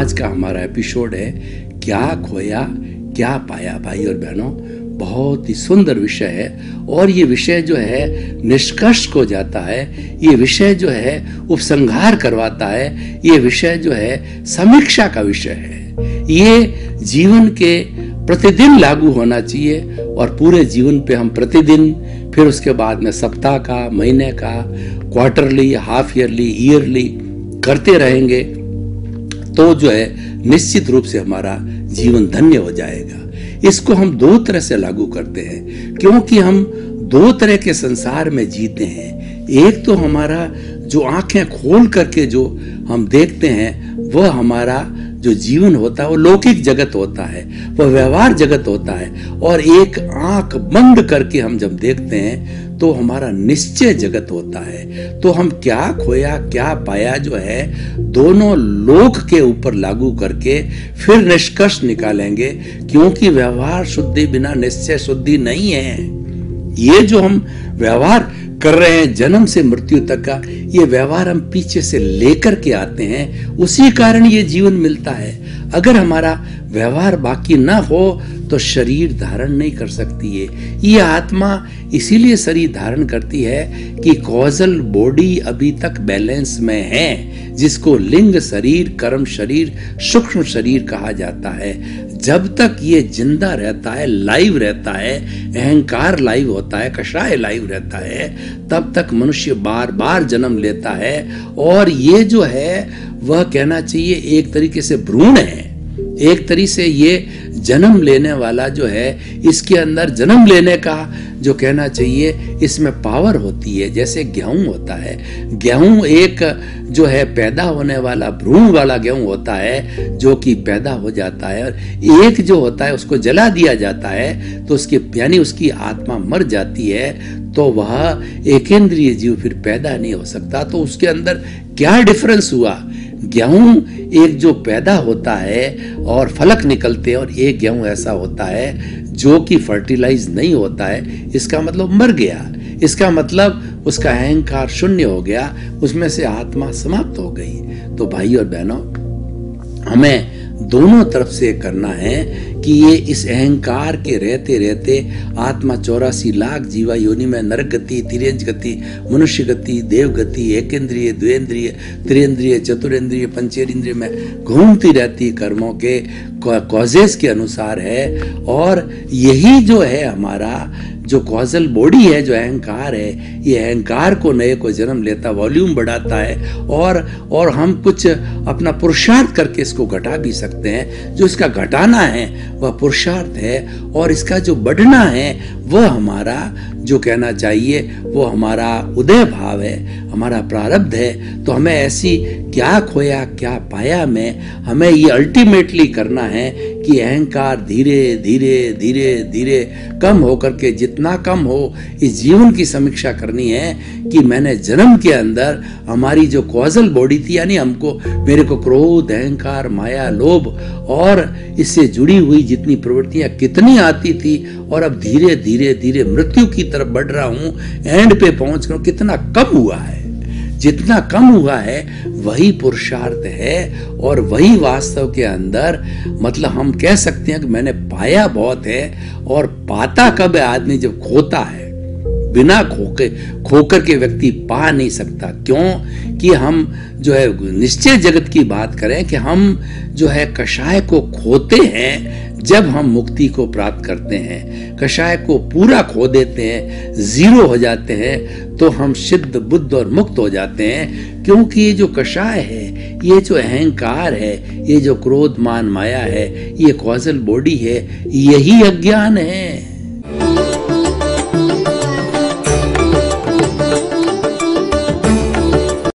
आज का हमारा एपिसोड है क्या खोया क्या पाया। भाई और बहनों, बहुत ही सुंदर विषय है और ये विषय जो है निष्कर्ष को जाता है, ये विषय जो है उपसंहार करवाता है, ये विषय जो है समीक्षा का विषय है। ये जीवन के प्रतिदिन लागू होना चाहिए और पूरे जीवन पे हम प्रतिदिन, फिर उसके बाद में सप्ताह का, महीने का, क्वार्टरली, हाफ ईयरली, ईयरली करते रहेंगे तो जो है निश्चित रूप से हमारा जीवन धन्य हो जाएगा। इसको हम दो तरह से लागू करते हैं क्योंकि हम दो तरह के संसार में जीते हैं। एक तो हमारा जो आंखें खोल करके जो हम देखते हैं वह हमारा जो जीवन होता है वो लौकिक जगत होता है, वह व्यवहार जगत होता है, और एक आंख बंद करके हम जब देखते हैं तो हमारा निश्चय जगत होता है। तो हम क्या खोया क्या पाया जो है दोनों लोक के ऊपर लागू करके फिर निष्कर्ष निकालेंगे, क्योंकि व्यवहार शुद्धि बिना निश्चय शुद्धि नहीं है। ये जो हम व्यवहार कर रहे हैं जन्म से मृत्यु तक का, ये व्यवहार हम पीछे से लेकर के आते हैं, उसी कारण ये जीवन मिलता है। अगर हमारा व्यवहार बाकी ना हो तो शरीर धारण नहीं कर सकती है। ये आत्मा इसीलिए शरीर धारण करती है कि कॉजल बॉडी अभी तक बैलेंस में है, जिसको लिंग शरीर, कर्म शरीर, सूक्ष्म शरीर कहा जाता है। जब तक ये जिंदा रहता है, लाइव रहता है, अहंकार लाइव होता है, कषाय लाइव रहता है, तब तक मनुष्य बार बार जन्म लेता है। और ये जो है वह कहना चाहिए एक तरीके से भ्रूण है, एक तरीके से ये जन्म लेने वाला जो है, इसके अंदर जन्म लेने का जो कहना चाहिए इसमें पावर होती है। जैसे गेहूं होता है, गेहूं एक जो है पैदा होने वाला भ्रूण वाला गेहूं होता है जो कि पैदा हो जाता है, और एक जो होता है उसको जला दिया जाता है तो उसके यानी उसकी आत्मा मर जाती है, तो वह एकेंद्रीय जीव फिर पैदा नहीं हो सकता। तो उसके अंदर क्या डिफरेंस हुआ? गेहूं एक जो पैदा होता है और फलक निकलते हैं, और एक गेहूं ऐसा होता है जो कि फर्टिलाइज नहीं होता है, इसका मतलब मर गया, इसका मतलब उसका अहंकार शून्य हो गया, उसमें से आत्मा समाप्त हो गई। तो भाई और बहनों, हमें दोनों तरफ से करना है कि ये इस अहंकार के रहते रहते आत्मा 84 लाख जीवा योनि में नरक गति, तिर्यंज गति, मनुष्य गति, देव गति, एकेंद्रिय, द्वेंद्रिय, त्रियंद्रिय, चतुरेंद्रिय, पंचेंद्रिय में घूमती रहती कर्मों के कॉजेस के अनुसार है। और यही जो है हमारा जो कॉजल बॉडी है, जो अहंकार है, ये अहंकार को नए को जन्म लेता, वॉल्यूम बढ़ाता है, और हम कुछ अपना पुरुषार्थ करके इसको घटा भी सकते हैं। जो इसका घटाना है वह पुरुषार्थ है, और इसका जो बढ़ना है वह हमारा जो कहना चाहिए वो हमारा उदय भाव है, हमारा प्रारब्ध है। तो हमें ऐसी क्या खोया क्या पाया में हमें ये अल्टीमेटली करना है कि अहंकार धीरे धीरे धीरे धीरे कम होकर के, जितना कम हो, इस जीवन की समीक्षा करनी है कि मैंने जन्म के अंदर हमारी जो कॉजल बॉडी थी, यानी हमको, मेरे को क्रोध, अहंकार, माया, लोभ और इससे जुड़ी हुई जितनी प्रवृत्तियां कितनी आती थी, और अब धीरे धीरे धीरे मृत्यु की तरफ बढ़ रहा हूं, एंड पे पहुंच कर कितना कम हुआ है। जितना कम हुआ है वही पुरुषार्थ है, और वही वास्तव के अंदर मतलब हम कह सकते हैं कि मैंने पाया बहुत है। और पाता कब है आदमी? जब खोता है। बिना खोकर के व्यक्ति पा नहीं सकता। क्यों कि हम जो है निश्चय जगत की बात करें कि हम जो है कषाय को खोते हैं जब हम मुक्ति को प्राप्त करते हैं, कषाय को पूरा खो देते हैं, जीरो हो जाते हैं, तो हम सिद्ध, बुद्ध और मुक्त हो जाते हैं। क्योंकि ये जो कषाय है, ये जो अहंकार है, ये जो क्रोध, मान, माया है, ये कॉजल बॉडी है, यही अज्ञान है।